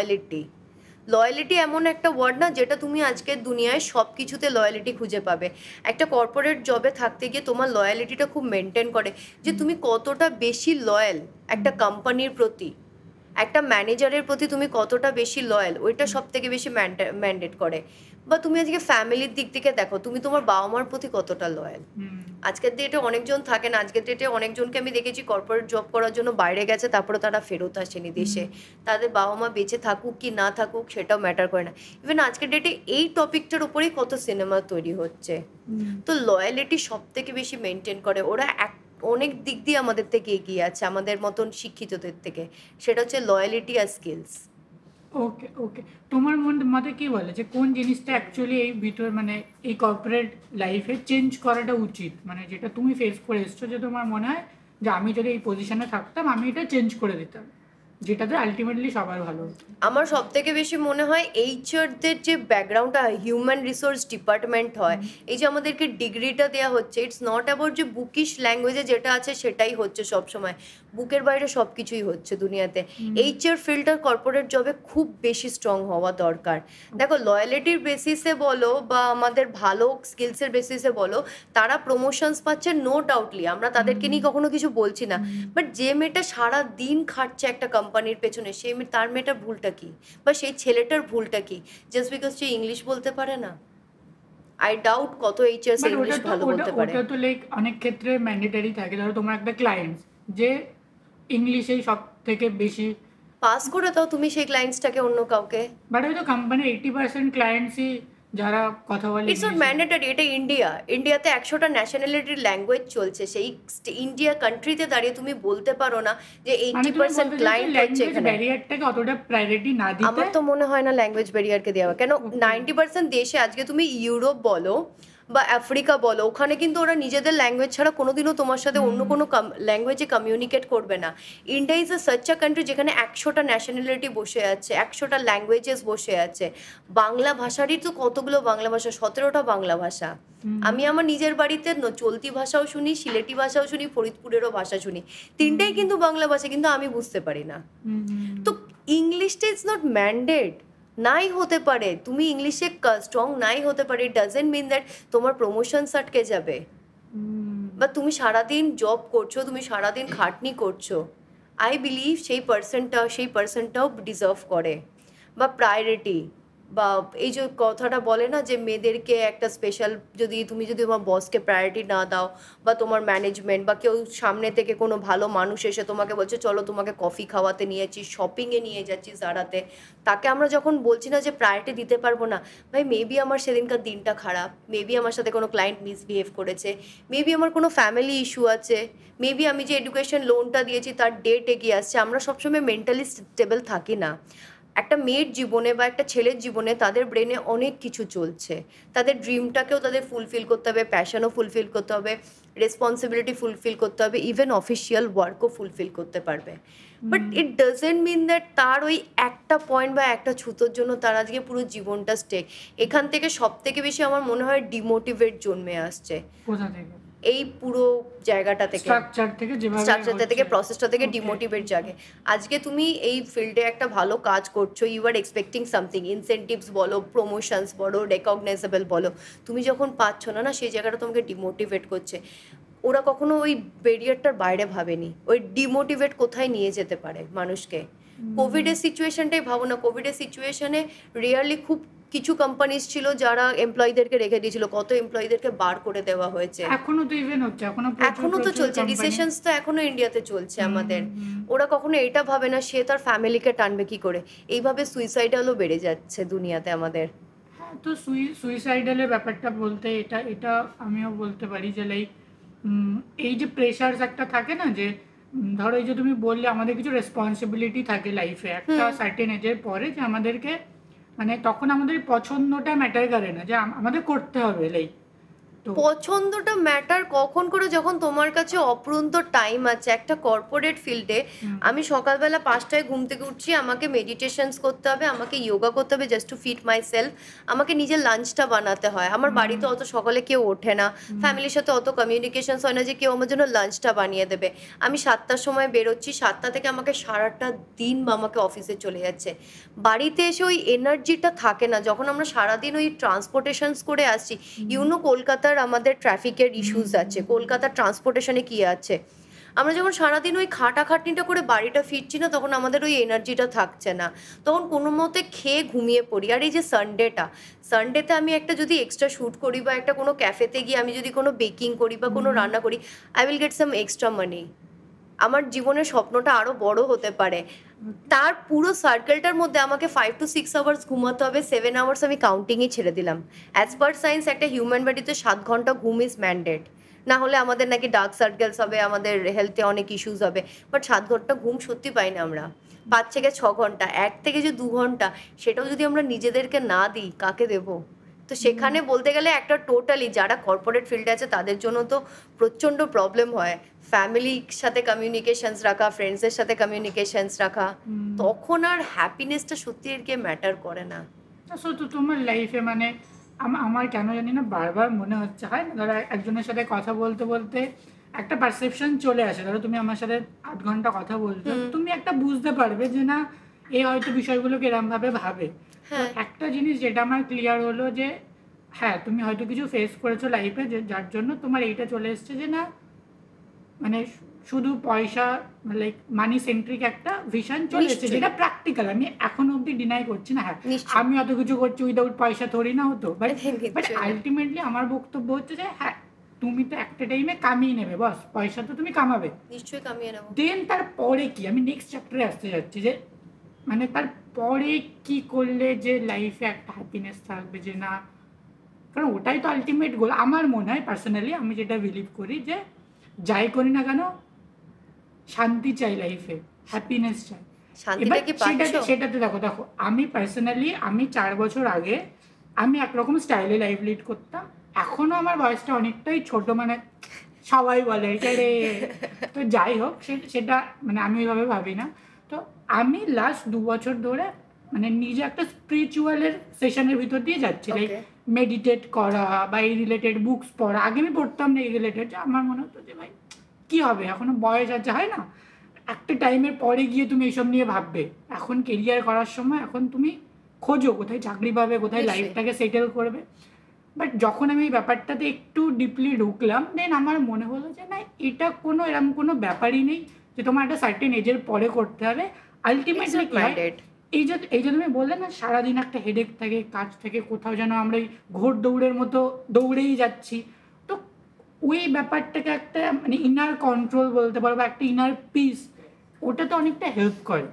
[SPEAKER 1] লয়ালিটি এমন একটা ওয়ার্ড না যেটা তুমি আজকের দুনিয়ায় সব কিছুতে লয়ালিটি খুঁজে পাবে। একটা কর্পোরেট জবে থাকতে গিয়ে তোমার লয়ালিটিটা খুব মেনটেন করে, যে তুমি কতটা বেশি লয়াল একটা কোম্পানির প্রতি। একটা ম্যানেজারের প্রতি তুমি কতটা বেশি লয়াল ওইটা সব থেকে বেশি ম্যান্ডেট করে। বা তুমি আজকে ফ্যামিলির দিক থেকে দেখো তুমি তোমার বাবা মার প্রতি কতটা লয়াল। আজকের ডেটে অনেকজন থাকে না, আজকের ডেটে অনেকজনকে আমি দেখেছি কর্পোরেট জব করার জন্য বাইরে গেছে, তারপরে তারা ফেরত আসেনি দেশে। তাদের বাবা মা বেঁচে থাকুক কি না থাকুক সেটাও ম্যাটার করে না। ইভেন আজকের ডেটে এই টপিকটার উপরেই কত সিনেমা তৈরি হচ্ছে। তো লয়ালিটি সব থেকে বেশি মেনটেন করে ওরা, অনেক দিক দিয়ে আমাদের থেকে এগিয়ে আছে, আমাদের মতন শিক্ষিতদের থেকে। সেটা হচ্ছে লয়ালিটি আর স্কিলস।
[SPEAKER 2] ওকে ওকে, তোমার মতে কি বলে যে কোন জিনিসটা অ্যাকচুয়ালি এই ভিতর মানে এই কর্পোরেট লাইফে চেঞ্জ করাটা উচিত, মানে যেটা তুমি ফেস করে এসছো যে তোমার মনে হয় যে আমি যদি এই পজিশনে থাকতাম আমি এটা চেঞ্জ করে দিতাম, যেটাতে আলটিমেটলি সবার ভালো হতো?
[SPEAKER 1] আমার সব থেকে বেশি মনে হয় এইচআরদের যে ব্যাকগ্রাউন্ডটা হিউম্যান রিসোর্স ডিপার্টমেন্ট হয়, এই যে আমাদেরকে ডিগ্রিটা দেওয়া হচ্ছে, ইটস নট অ্যাবাউট যে বুকিশ ল্যাঙ্গুয়েজে যেটা আছে সেটাই হচ্ছে সব সময়, বুকের বাইরে সব কিছুই হচ্ছে দুনিয়াতে। এইচআর ফিল্ডটা কর্পোরেট জবে খুব বেশি স্ট্রং হওয়া দরকার। দেখো লয়ালিটির বেসিসে বলো বা আমাদের ভালো স্কিলসের বেসিসে বলো, তারা প্রমোশনস পাচ্ছে নো ডাউটলি, আমরা তাদেরকে নিয়ে কখনো কিছু বলছি না। বাট যে মেয়েটা সারা দিন খাটছে একটা কোম্পানির পেছনে, সেই তার মেয়েটার ভুলটা কি, বা সেই ছেলেটার ভুলটা কি, জাস্ট বিকজ সে ইংলিশ বলতে পারে না? আই ডাউট কত এইচআর ইংলিশ ভালো বলতে পারে।
[SPEAKER 2] ওটা তো লাইক অনেক ক্ষেত্রে ম্যান্ডেটরি থাকে, ধরো তোমার একটা ক্লায়েন্ট যে ইংলিশেই সব থেকে বেশি
[SPEAKER 1] পাস করে দাও তুমি সেই ক্লায়েন্টসটাকে অন্য কাউকে।
[SPEAKER 2] বাট হয়তো কোম্পানির 80% ক্লায়েন্টসই যারা কথা বলে
[SPEAKER 1] ইটস নট ম্যান্ডেটরি। এটা ইন্ডিয়াতে 100টা ন্যাশনালিটির ল্যাঙ্গুয়েজ চলছে, সেই ইন্ডিয়া কান্ট্রিতে দাঁড়িয়ে তুমি বলতে পারো না যে 80% ক্লায়েন্ট হচ্ছে এখানে।
[SPEAKER 2] ব্যারিয়ারটাকে অতটা প্রায়োরিটি না দিতে
[SPEAKER 1] আমার তো মনে হয় না ল্যাঙ্গুয়েজ ব্যারিয়ারকে দেওয়া, কেন 90% দেশে আজকে তুমি ইউরোপ বলো বা আফ্রিকা বলো, ওখানে কিন্তু ওরা নিজেদের ল্যাঙ্গুয়েজ ছাড়া কোনোদিনও তোমার সাথে অন্য কোনো ল্যাঙ্গুয়েজে কমিউনিকেট করবে না। India is such a country যেখানে 100টা ন্যাশনালিটি বসে আছে, 100টা ল্যাঙ্গুয়েজেস বসে আছে। বাংলা ভাষারই তো কতগুলো বাংলা ভাষা, 17টা বাংলা ভাষা। আমি আমার নিজের বাড়িতে চলতি ভাষাও শুনি, সিলেটি ভাষাও শুনি, ফরিদপুরেরও ভাষা শুনি, তিনটাই কিন্তু বাংলা ভাষা, কিন্তু আমি বুঝতে পারি না। তো ইংলিশটা ইজ নট ম্যান্ডেট। নাই হতে পারে তুমি ইংলিশে স্ট্রং নাই হতে পারে, ইট ডাজেন্ট মিন দ্যাট তোমার প্রমোশনস আটকে যাবে, বা তুমি সারাদিন জব করছো, তুমি সারাদিন খাটনি করছো। আই বিলিভ সেই পার্সনটাও ডিজার্ভ করে, বা প্রায়োরিটি, বা এই যে কথাটা বলে না যে মেয়েদেরকে একটা স্পেশাল, যদি তোমার বসকে প্রায়োরিটি না দাও, বা তোমার ম্যানেজমেন্ট বা কেউ সামনে থেকে কোনো ভালো মানুষ এসে তোমাকে বলছে চলো তোমাকে কফি খাওয়াতে নিয়েছি, শপিংয়ে নিয়ে যাচ্ছি জারাতে, তাকে আমরা যখন বলছি না যে প্রায়োরিটি দিতে পারবো না, ভাই মেবি আমার সেদিনকার দিনটা খারাপ, মেবি আমার সাথে কোনো ক্লায়েন্ট মিসবিহেভ করেছে, মেবি আমার কোনো ফ্যামিলি ইস্যু আছে, মেবি আমি যে এডুকেশন লোনটা দিয়েছি তার ডেট এগিয়ে আসছে। আমরা সবসময় মেন্টালি স্টেবল থাকি না। একটা মেয়ের জীবনে বা একটা ছেলের জীবনে তাদের ব্রেনে অনেক কিছু চলছে, তাদের ড্রিমটাকেও তাদের ফুলফিল করতে হবে, প্যাশনও ফুলফিল করতে হবে, রেসপন্সিবিলিটি ফুলফিল করতে হবে, ইভেন অফিসিয়াল ওয়ার্কও ফুলফিল করতে পারবে। But it doesn't mean that তার ওই একটা পয়েন্ট বা একটা ছুতোর জন্য তার আজকে পুরো জীবনটা স্টেক। এখান থেকে সব থেকে বেশি আমার মনে হয় ডিমোটিভেট জন্মে আসছে এই পুরো জায়গাটা থেকে, স্ট্রাকচারটা থেকে, প্রসেসটা থেকে ডিমোটিভেট জাগে। আজকে তুমি এই ফিল্ডে একটা ভালো কাজ করছো, you are expecting something, incentives বলো, প্রমোশনস বলো, রেকগনাইজেবল বলো, তুমি যখন পাচ্ছ না, সেই জায়গাটা তোমাকে ডিমোটিভেট করছে। ওরা কখনো ওই ব্যারিয়ারটার বাইরে ভাবেনি ওই ডিমোটিভেট কোথায় নিয়ে যেতে পারে মানুষকে। কোভিডের সিচুয়েশনটাই ভাবো না, কোভিডের সিচুয়েশনে রিয়ালি খুব কিছু কোম্পানিজ ছিল যারা এমপ্লয়ীদেরকে রেখে দিয়েছিল, কত এমপ্লয়ীদেরকে বার করে দেওয়া হয়েছে,
[SPEAKER 2] এখনো তো ইভেন হচ্ছে, এখনো
[SPEAKER 1] তো চলছে, রিসেশনস তো এখনো ইন্ডিয়াতে চলছে আমাদের। ওরা কখনো এটা ভাবে না সে তার ফ্যামিলিকে টানবে কি করে, এইভাবে সুইসাইডালও বেড়ে যাচ্ছে দুনিয়াতে আমাদের।
[SPEAKER 2] তো সুইসাইডালের ব্যাপারটা বলতে এটা আমিও বলতে পারি যে লাইক এই যে প্রেশারস একটা থাকে না, যে ধরো এই যে তুমি বললে আমাদের কিছু রেসপন্সিবিলিটি থাকে লাইফে একটা সার্টেন এজের পরে, যে আমাদেরকে মানে তখন আমাদের পছন্দটা ম্যাটার করে না, যে আমাদের করতে হবে লাইক
[SPEAKER 1] পছন্দটা ম্যাটার কখন করে, যখন তোমার কাছে অপরন্ত টাইম আছে। একটা কর্পোরেট ফিল্ডে আমি সকালবেলা 5টায় ঘুম থেকে উঠছি, আমাকে মেডিটেশনস করতে হবে, আমাকে যোগা করতে হবে just to fit myself, আমাকে নিজের লাঞ্চটা বানাতে হয়। আমার বাড়িতে অত সকালে কেউ ওঠে না, ফ্যামিলির সাথে অত কমিউনিকেশনস হয় না যে কেউ আমার জন্য লাঞ্চটা বানিয়ে দেবে। আমি 7টার সময় বেরোচ্ছি, 7টা থেকে আমাকে সারাটা দিন বা আমাকে অফিসে চলে যাচ্ছে। বাড়িতে এসে ওই এনার্জিটা থাকে না যখন আমরা সারাদিন ওই ট্রান্সপোর্টেশনস করে আসছি। কলকাতার আমাদের ট্রাফিকের ইস্যুস আছে, কলকাতার ট্রান্সপোর্টেশনে কি আছে, আমরা যখন সারাদিন ওই খাটাখাটনিটা করে বাড়িটা ফিরছি না, তখন আমাদের ওই এনার্জিটা থাকছে না, তখন কোনো মতে খেয়ে ঘুমিয়ে পড়ি। আর এই যে সানডেতে আমি একটা যদি এক্সট্রা শ্যুট করি বা একটা কোনো ক্যাফেতে গিয়ে আমি যদি কোনো বেকিং করি বা কোনো রান্না করি, I will get some extra money. আমার জীবনের স্বপ্নটা আরও বড় হতে পারে। তার পুরো সার্কেলটার মধ্যে আমাকে 5 to 6 আওয়ার্স ঘুমাতে হবে, 7 আওয়ার্স আমি কাউন্টিংই ছেড়ে দিলাম। অ্যাজ পার সায়েন্স একটা হিউম্যান বডিতে 7 ঘন্টা ঘুম ইজ ম্যান্ডেট, না হলে আমাদের নাকি ডার্ক সার্কেলস হবে, আমাদের হেলথে অনেক ইস্যুস হবে। বাট 7 ঘন্টা ঘুম সত্যি পাই না আমরা। 5 থেকে 6 ঘন্টা, 1 থেকে যে 2 ঘন্টা, সেটাও যদি আমরা নিজেদেরকে না দিই, কাকে দেবো? তো সেখানে বলতে গেলে একটা টোটালি যারা কর্পোরেট ফিল্ডে আছে তাদের জন্য তো প্রচণ্ড প্রবলেম হয়। ফ্যামিলির সাথে কমিউনিকেশনস রাখা, ফ্রেন্ডসের সাথে কমিউনিকেশনস রাখা, তখন আর হ্যাপিনেসটা সত্যি আর কি ম্যাটার করে না।
[SPEAKER 2] তো তোমার লাইফে মানে আমার কেন জানি না বারবার মনে হচ্ছে, হয় না, ধরো একজনের সাথে কথা বলতে বলতে একটা পারসেপশন চলে আসে, ধরো তুমি আমার সাথে 8 ঘন্টা কথা বলছো, তুমি একটা বুঝতে পারবে যে না এ হয়তো বিষয়গুলোকে এরম ভাবে ভাবে। একটা জিনিস যেটা আমার ক্লিয়ার হলো যে হ্যাঁ তুমি হয়তো কিছু ফেস করেছো লাইফে, যার জন্য তোমার এইটা চলে এসছে যে না মানে শুধু পয়সা, লাইক মানি সেন্ট্রিক একটা ভিশন চলে এসেছে, যেটা প্র্যাকটিক্যাল। আমি এখনো অব্দি ডিনাই করছি না, হ্যাঁ আমি অত কিছু করছি উইদাউট পয়সা থরি না হতো, বাট আলটিমেটলি আমার বক্তব্য হচ্ছে যে হ্যাঁ তুমি তো একটা টাইমে কামিয়ে নেবে, বস পয়সা তো তুমি কামাবে,
[SPEAKER 1] নিশ্চয়ই কামিয়ে নেবো।
[SPEAKER 2] দেন তারপরে কি, আমি নেক্সট চ্যাপ্টারে আসতে যাচ্ছি যে মানে তারপরে কি করলে যে লাইফে একটা হ্যাপিনেস থাকবে, যে না, কারণ ওটাই তো আলটিমেট গোল আমার মনে হয় পার্সোনালি। আমি যেটা বিলিভ করি যে যাই করি না কেন শান্তি চাই লাইফে, হ্যাপিনেস চাই। এবার সেটাতে দেখো আমি পার্সোনালি আমি 4 বছর আগে আমি একরকম স্টাইলে লাইফ লিড করতাম, এখনো আমার বয়সটা অনেকটাই ছোট, মানে সবাই বলে রে, তো যাই হোক সেটা মানে আমি ওইভাবে ভাবি না। তো আমি লাস্ট 2 বছর ধরে মানে নিজে একটা স্পিরিচুয়ালের সেশনের ভিতর দিয়ে যাচ্ছি, লাইক মেডিটেট করা বা এই রিলেটেড বুকস পড়া। আগে আমি পড়তাম না এই রিলেটেড, আমার মনে হতো যে ভাই কী হবে, এখনো বয়স আছে, হয় না, একটা টাইমের পরে গিয়ে তুমি এইসব নিয়ে ভাববে। এখন কেরিয়ার করার সময় এখন তুমি খোঁজো কোথায় চাকরি পাবে, কোথায় লাইফটাকে সেটেল করবে। বাট যখন আমি এই ব্যাপারটাতে একটু ডিপলি ঢুকলাম, দেন আমার মনে হলো যে না এটা কোনো এরকম কোনো ব্যাপারই নেই যে তোমার একটা সার্টেন এজের পরে করতে হবে। আলটিমেটলি এই যে তুমি বললে না সারাদিন একটা হেডেক থাকে, কাজ থেকে, কোথাও যেন আমরা এই ঘোর দৌড়ের মতো দৌড়েই যাচ্ছি, তো ওই ব্যাপারটাকে একটা মানে ইনার কন্ট্রোল বলতে পারো বা একটা ইনার পিস, ওটা তো অনেকটা হেল্প করে।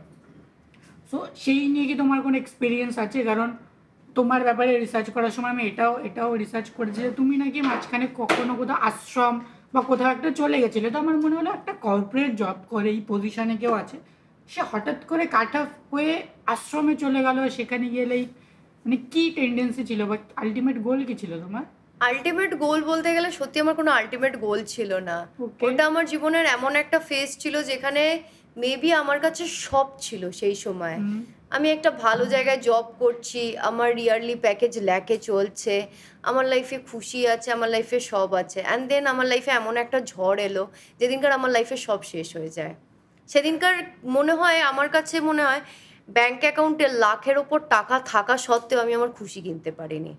[SPEAKER 2] সো সেই নিয়ে কি তোমার কোনো এক্সপিরিয়েন্স আছে? কারণ তোমার ব্যাপারে রিসার্চ করার সময় আমি এটাও রিসার্চ করেছি যে তুমি নাকি মাঝখানে কখনো কোথাও আশ্রম বা কোথাও একটা চলে গেছিলে। তো আমার মনে হলো একটা কর্পোরেট জব করে এই পজিশনে কেউ আছে, সে হঠাৎ করে কাট অফ হয়ে আশ্রমে চলে গেল, সেখানে গেলেই মানে কি টেন্ডেন্সি ছিল বা আলটিমেট গোল কি ছিল তোমার?
[SPEAKER 1] আলটিমেট গোল বলতে গেলে সত্যি আমার কোনো আলটিমেট গোল ছিল না। ওটা আমার জীবনের এমন একটা ফেজ ছিল যেখানে মেবি আমার কাছে সব ছিল সেই সময়। আমি একটা ভালো জায়গায় জব করছি, আমার ইয়ারলি প্যাকেজ ল্যাকে চলছে, আমার লাইফে খুশি আছে, আমার লাইফে সব আছে। অ্যান্ড দেন আমার লাইফে এমন একটা ঝড় এলো যেদিনকার আমার লাইফে সব শেষ হয়ে যায়। সেদিনকার মনে হয় আমার কাছে মনে হয় ব্যাংক অ্যাকাউন্টে লাখের ওপর টাকা থাকা সত্ত্বেও আমি আমার খুশি কিনতে পারিনি।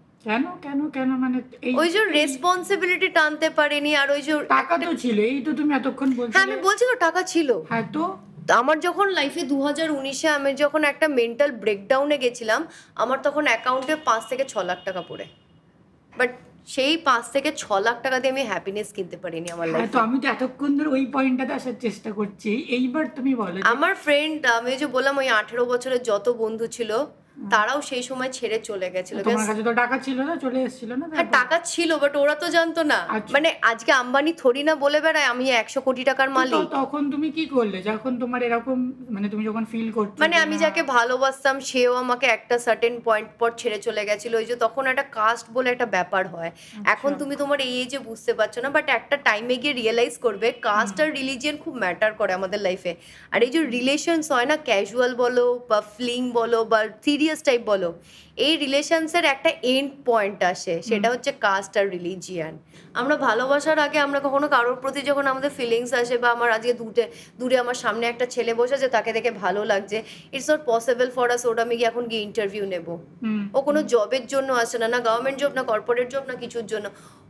[SPEAKER 2] কেন মানে
[SPEAKER 1] ওই যে রেসপন্সিবিলিটি টানতে পারিনি। আর ওই যে
[SPEAKER 2] টাকা তো ছিল, এই তো তুমি এতক্ষণ বলছিলে।
[SPEAKER 1] হ্যাঁ আমি বলছি তো টাকা ছিল।
[SPEAKER 2] হ্যাঁ তো
[SPEAKER 1] আমার যখন লাইফে 2019-এ আমি যখন একটা মেন্টাল ব্রেকডাউনে গেছিলাম, আমার তখন অ্যাকাউন্টে 5 থেকে 6 লাখ টাকা পড়ে। বাট সেই 5 থেকে 6 লাখ টাকা দিয়ে আমি হ্যাপিনেস কিনতে পারিনি আমার লাইফে।
[SPEAKER 2] তো আমি তো এতক্ষণ ধরে ওই পয়েন্টটাতে আসার চেষ্টা করছি, এইবার তুমি বলো।
[SPEAKER 1] আমার ফ্রেন্ড, আমি যে বললাম ওই 18 বছরের যত বন্ধু ছিল তারাও সেই সময় ছেড়ে চলে গেছিল।
[SPEAKER 2] তোমার কাছে তো টাকা ছিল না, চলে এসেছিল না?
[SPEAKER 1] হ্যাঁ টাকা ছিল, বাট ওরা তো জানতো না। মানে আজকে আম্বানি থরি না বলে বেড়ায় আমি 100 কোটি টাকার মালিক।
[SPEAKER 2] তখন তুমি কি করলে যখন তোমার এরকম মানে তুমি যখন ফিল করছো?
[SPEAKER 1] মানে আমি যাকে ভালোবাসতাম সেও আমাকে একটা সার্টেন পয়েন্ট পর ছেড়ে চলে গেছিল। ওই যে তখন একটা কাস্ট বলে একটা ব্যাপার হয়। এখন তুমি তোমার এই এজে বুঝতে পারছো না, বাট একটা টাইমে গিয়ে রিয়েলাইজ করবে কাস্ট আর রিলিজিয়ন খুব ম্যাটার করে আমাদের লাইফে। আর এই যে রিলেশনস হয় না, ক্যাজুয়াল বলো বা ফ্লিং বলো বা সিরিয়াস টাইপ বলো, এই রিলেশনসের একটা এন্ড পয়েন্ট আসে, সেটা হচ্ছে কাস্ট আর রিলিজিয়ান। আমরা ভালোবাসার আগে আমরা কখনো কারোর প্রতি যখন আমাদের ফিলিংস আসে বা আমার আজকে দূরে আমার সামনে একটা ছেলে বসে আছে তাকে দেখে ভালো লাগছে, it's not possible for us ওটা আমি এখন গিয়ে ইন্টারভিউ নেব। ও কোনো জবের জন্য আসে না, না গভর্নমেন্ট জব, না কর্পোরেট জব, না কিছুর জন্য।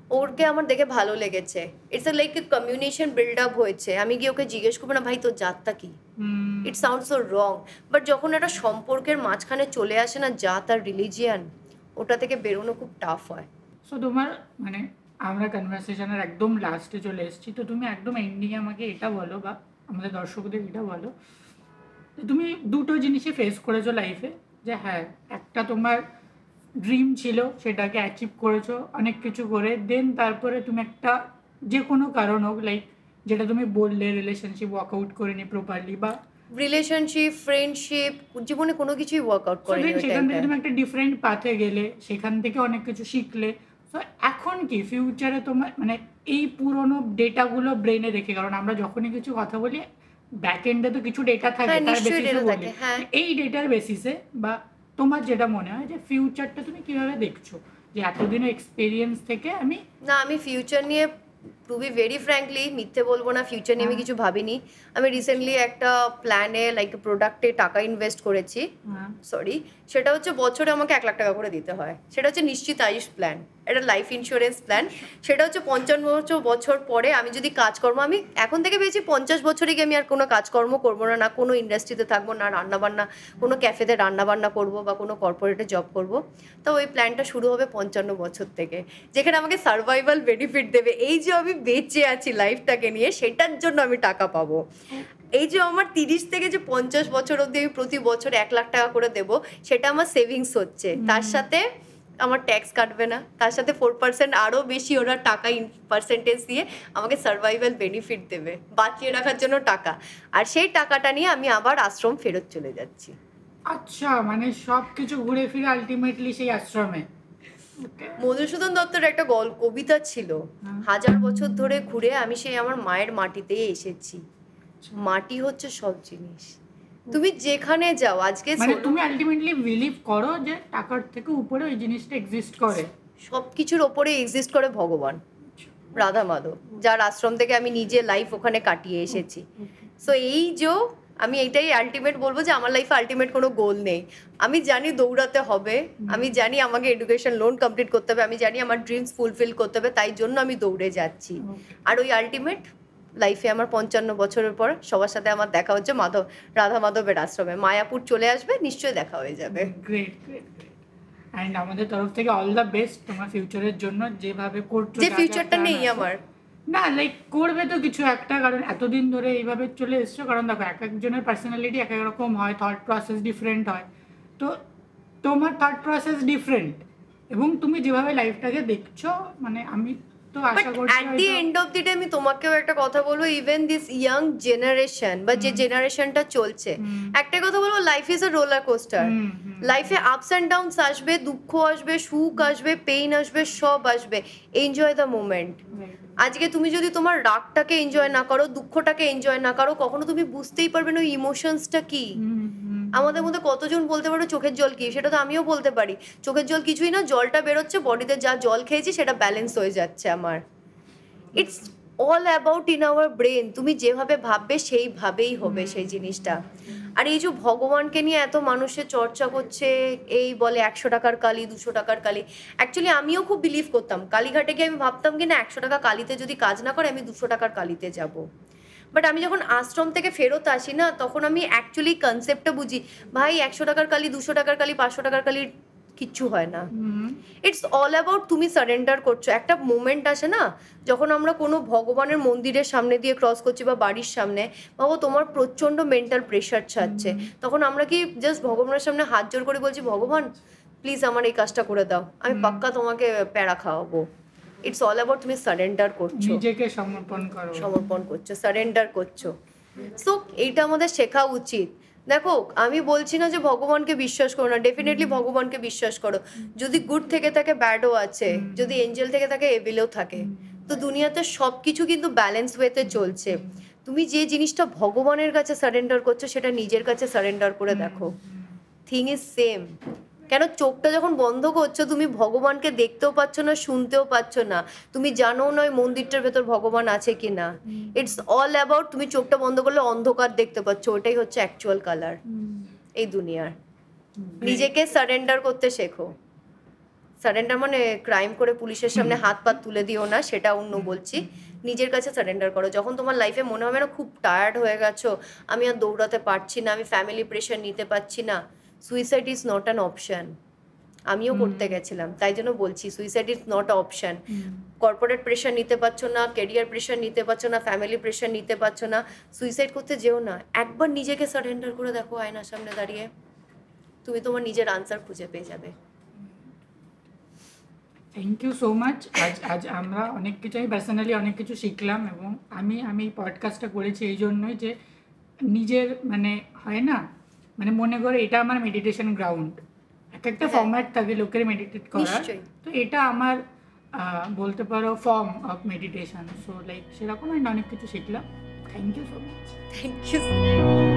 [SPEAKER 1] ওরকে আমার দেখে ভালো লেগেছে, it's like communication build up হয়েছে, আমি গিয়ে ওকে জিজ্ঞেস করবো না ভাই তোর জাতটা কি, it sound so wrong, but যখন একটা সম্পর্কের মাঝখানে চলে আসে না জাত আর রিলিজিয়ান, ওটা থেকে বেরোনো খুব টাফ হয়।
[SPEAKER 2] সো তোমার মানে আমরা কনভারসেশনের একদম লাস্টে চলে এসেছি, তো তুমি একদম এন্ডিংয়ে আমাকে এটা বলো বা আমাদের দর্শকদের এটা বলো যে তুমি দুটো জিনিসই ফেস করেছো লাইফে, যে হ্যাঁ একটা তোমার ড্রিম ছিল সেটাকে অ্যাচিভ করেছো অনেক কিছু করে, দেন তারপরে তুমি একটা যে কোনো কারণ হোক লাইক যেটা তুমি বললে রিলেশনশিপ ওয়ার্কআউট করেনি প্রপারলি বা
[SPEAKER 1] রিলেশনশিপ ফ্রেন্ডশিপ জীবনে কোনো কিছুই ওয়ার্কআউট করেনি ওই
[SPEAKER 2] সেখান থেকে
[SPEAKER 1] টাইমটা।
[SPEAKER 2] তুমি একটা ডিফারেন্ট পাথে গেলে, সেখান থেকে অনেক কিছু শিখলে। তো এখন কি ফিউচারে তোমার মানে এই পুরোনো ডেটাগুলো ব্রেনে রেখে, কারণ আমরা যখনই কিছু কথা বলি ব্যাক এন্ডে তো কিছু ডেটা থাকে,
[SPEAKER 1] হ্যাঁ,
[SPEAKER 2] তার
[SPEAKER 1] নিশ্চয়ই
[SPEAKER 2] বেসিসে
[SPEAKER 1] data
[SPEAKER 2] বলি,
[SPEAKER 1] থাকে, হ্যাঁ।
[SPEAKER 2] এই ডেটার বেসিসে বা তোমার যেটা মনে হয় যে ফিউচারটা তুমি কিভাবে দেখছো, যে এতদিনের এক্সপিরিয়েন্স থেকে আমি
[SPEAKER 1] না, আমি ফিউচার নিয়ে টু বি ভেরি ফ্র্যাঙ্কলি মিথ্যে বলবো না, ফিউচার নিয়ে আমি কিছু ভাবিনি। আমি রিসেন্টলি একটা প্ল্যানে লাইক প্রোডাক্টে টাকা ইনভেস্ট করেছি, সরি, সেটা হচ্ছে বছরে আমাকে 1 লাখ টাকা করে দিতে হয়, সেটা হচ্ছে নিশ্চিত আয়ুষ প্ল্যান, এটা লাইফ ইন্স্যুরেন্স প্ল্যান। সেটা হচ্ছে 55 বছর পরে আমি যদি কাজকর্ম, আমি এখন থেকে ভেবেছি 50 বছরে গিয়ে আমি আর কোনো কাজকর্ম করবো না, না কোনো ইন্ডাস্ট্রিতে থাকবো, না রান্নাবান্না কোনো ক্যাফেতে রান্নাবান্না করবো বা কোনো কর্পোরেটে জব করবো। তো ওই প্ল্যানটা শুরু হবে 55 বছর থেকে, যেখানে আমাকে সার্ভাইভাল বেনিফিট দেবে, এই যে আমি বেঁচে আছি লাইফটাকে নিয়ে সেটার জন্য আমি টাকা পাবো। এই যে আমার 30 থেকে যে 50 বছর অবধি আমি প্রতি বছর 1 লাখ টাকা করে দেবো, সেটা আমার সেভিংস হচ্ছে, তার সাথে আমার ট্যাক্স কাটবে না, তার সাথে 4% আরও বেশি ওরা টাকা পার্সেন্টেজ দিয়ে আমাকে সার্ভাইভাল বেনিফিট দেবে, বাঁচিয়ে রাখার জন্য টাকা, আর সেই টাকাটা নিয়ে আমি আবার আশ্রম ফেরত চলে যাচ্ছি।
[SPEAKER 2] আচ্ছা মানে সব কিছু ঘুরে ফিরে আলটিমেটলি সেই আশ্রমে।
[SPEAKER 1] মধুসূদন দত্তর একটা কবিতা ছিল, 1000 বছর ধরে ঘুরে আমি সেই আমার মায়ের মাটিতেই এসেছি, মাটি হচ্ছে সব জিনিস, তুমি যেখানে যাও আজকে
[SPEAKER 2] মানে তুমি আলটিমেটলি বিলিভ করো যে টাকার থেকে উপরে ওই জিনিসটা এক্সিস্ট করে,
[SPEAKER 1] সব কিছুর ওপরে এক্সিস্ট করে ভগবান, রাধা মাধব, যার আশ্রম থেকে আমি নিজে লাইফ ওখানে কাটিয়ে এসেছি। সো এই যে আমি এইটাই আলটিমেট বলবো যে আমার লাইফে আলটিমেট কোনো গোল নেই, আমি জানি দৌড়াতে হবে, আমি জানি আমাকে এডুকেশন লোন কমপ্লিট করতে হবে, আমি জানি আমার ড্রিমস ফুলফিল করতে হবে, তাই জন্য আমি দৌড়ে যাচ্ছি। আর ওই আলটিমেট লাইফে আমার 55 বছরের পর সবার সাথে আমার দেখা হচ্ছে রাধা মাধবের আশ্রমে, মায়াপুর চলে আসবে, নিশ্চয়ই দেখা হয়ে যাবে।
[SPEAKER 2] গ্রেট গ্রেট অ্যান্ড আমাদের তরফ থেকে অল দ্য বেস্ট তোমার ফিউচারের জন্য, যেভাবে করছো
[SPEAKER 1] যে ফিউচারটা নেই আমার,
[SPEAKER 2] না লাইক করবে তো কিছু একটা, কারণ এতদিন ধরে এইভাবে চলে এসছো, কারণ দেখো এক একজনের পার্সোনালিটি এক এক রকম হয়, থট প্রসেস ডিফারেন্ট হয়, তো তোমার থট প্রসেস ডিফারেন্ট এবং তুমি যেভাবে লাইফটাকে দেখছো মানে আমি তো আশা করছি
[SPEAKER 1] at the end of the day আমি তোমাকেও একটা কথা বলবো, ইভেন দিস ইয়াং জেনারেশন বা যে জেনারেশনটা চলছে, একটা কথা বলবো, life is a roller coaster, লাইফে আপস অ্যান্ড ডাউনস আসবে, দুঃখ আসবে, সুখ আসবে, পেইন আসবে, সব আসবে, এনজয় দ্য মোমেন্ট। আজকে তুমি যদি তোমার রাগটাকে এনজয় না করো, দুঃখটাকে এনজয় না করো, কখনো তুমি বুঝতেই পারবে না ওই ইমোশনসটা কি। আমাদের মধ্যে কতজন বলতে পারো চোখের জল কি, সেটা তো আমিও বলতে পারি, চোখের জল কিছুই না, জলটা বেরোচ্ছে, বডিতে যা জল খেয়েছি সেটা ব্যালেন্স হয়ে যাচ্ছে আমার। It's all about in our brain, তুমি যেভাবে ভাববে সেইভাবেই হবে সেই জিনিসটা। আর এই যে ভগবানকে নিয়ে এত মানুষের চর্চা করছে, এই বলে 100 টাকার কালি, 200 টাকার কালি, অ্যাকচুয়ালি আমিও খুব বিলিভ করতাম, কালীঘাটে গিয়ে আমি ভাবতাম কি না 100 টাকা কালিতে যদি কাজ না করে আমি 200 টাকার কালিতে যাব। বাট আমি যখন আশ্রম থেকে ফেরত আসি না, তখন আমি অ্যাকচুয়ালি কনসেপ্টটা বুঝি, ভাই 100 টাকার কালি, 200 টাকার কালি, 500 টাকার কালি কিচ্ছু হয় না। ইটস অল অ্যাবাউট তুমি সারেন্ডার করছো। একটা মোমেন্ট আসে না, যখন আমরা কোনো ভগবানের মন্দিরের সামনে দিয়ে ক্রস করছি বা বাড়ির সামনে, বাবা তোমার প্রচণ্ড মেন্টাল প্রেশার ছাড়ছে, তখন আমরা কি জাস্ট ভগবানের সামনে হাত জোর করে বলছি, ভগবান প্লিজ আমার এই কাজটা করে দাও, আমি পাক্কা তোমাকে প্যারা খাওয়াবো। ইটস অল অ্যাবাউট তুমি সারেন্ডার করছো,
[SPEAKER 2] নিজেকে সমর্পণ
[SPEAKER 1] করছো, সারেন্ডার করছো। সো এইটা আমাদের শেখা উচিত। দেখো আমি বলছি না যে ভগবানকে বিশ্বাস করো না, ডেফিনেটলি ভগবানকে বিশ্বাস করো, যদি গুড থেকে থাকে ব্যাডও আছে, যদি এঞ্জেল থেকে থাকে এভিলও থাকে, তো দুনিয়াতে সব কিছু কিন্তু ব্যালেন্স ওয়েতে চলছে। তুমি যে জিনিসটা ভগবানের কাছে সারেন্ডার করছো সেটা নিজের কাছে সারেন্ডার করে দেখো, থিং ইজ সেম। কেন চোখটা যখন বন্ধ করছো তুমি ভগবানকে দেখতেও পাচ্ছ না, শুনতেও পাচ্ছ না, তুমি জানো নয় মন্দিরটার ভেতর ভগবান আছে কি না। ইটস অল অ্যাবাউট তুমি চোখটা বন্ধ করলে অন্ধকার দেখতে পাচ্ছ, ওটাই হচ্ছে অ্যাকচুয়াল কালার এই দুনিয়ার। নিজেকে সারেন্ডার করতে শেখো, সারেন্ডার মানে ক্রাইম করে পুলিশের সামনে হাত পা তুলে দিও না, সেটা অন্য বলছি। নিজের কাছে সারেন্ডার করো। যখন তোমার লাইফে মনে হবে না খুব টায়ার্ড হয়ে গেছো, আমি আর দৌড়াতে পারছি না, আমি ফ্যামিলি প্রেশার নিতে পারছি না, suicide is not an option. আমিও করতে গেছিলাম, তাই জন্য বলছি suicide is not a option. Corporate pressure নিতে পারছো না, ক্যারিয়ার প্রেশার নিতে পারছো না, ফ্যামিলি প্রেশার নিতে পারছো না, সুইসাইড করতে যেও না। একবার নিজেকে সারেন্ডার করে দেখো আয়নার সামনে দাঁড়িয়ে, তুমি তোমার নিজের আনসার খুঁজে পেয়ে যাবে।
[SPEAKER 2] Thank you so much. আজ আমরা অনেক কিছু, আমি পার্সোনালি অনেক কিছু শিখলাম, এবং আমি এই পডকাস্টটা করেছি এই জন্যই যে নিজের মানে হয় না, মানে মনে করে এটা আমার মেডিটেশন গ্রাউন্ড, একটা ফর্ম্যাট থাকে লোকের মেডিটেট করার, তো এটা আমার বলতে পারো form of meditation. So like সেরকম আমি অনেক কিছু শিখলাম। Thank you so much.
[SPEAKER 1] Thank you.